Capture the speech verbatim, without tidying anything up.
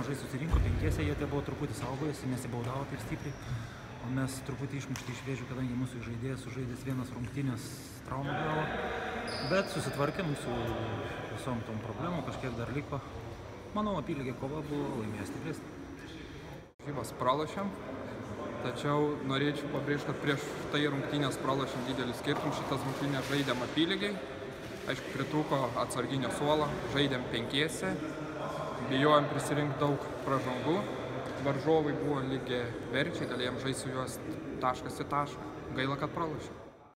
mažai susirinko, penkiese jie tie buvo truputį saugojasi, nesibaudavo taip stipriai. O mes truputį išmušti iš vėžių, kadangi mūsų žaidėjas sužaidęs vienas rungtynės traumą gavo. Bet susitvarkėm su visom tom problemom, kažkiek dar liko. Manau, apylygė kova buvo, laimėjęs stipresnė. Žybas pralošėm, tačiau norėčiau pabrėžti, kad prieš tai rungtynės pralošėm didelį skirtumą. Šitas rungtynės žaidėm apylygiai. Aišku, pritrūko atsarginio suolo, žaidėm penkiese, bijojom prisirinkti daug pražangų. Varžovai buvo lygiai verčiai, galėjom žaisti su juos taškas į tašką. Gaila, kad pralošėm.